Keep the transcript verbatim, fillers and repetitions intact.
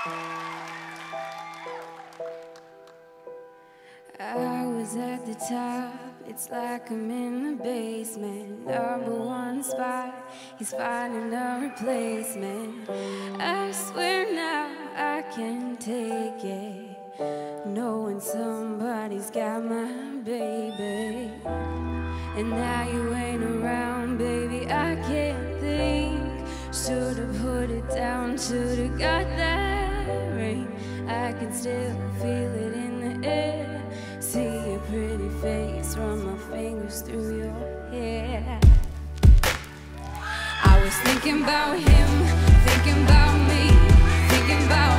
I was at the top, it's like I'm in the basement. Number one spot, he's finding a replacement. I swear now I can take it, knowing somebody's got my baby. And now you ain't around, baby, I can't think. Should've put it down, should've got that ring. I can still feel it in the air. See your pretty face, run my fingers through your hair. I was thinking about him, thinking about me, thinking about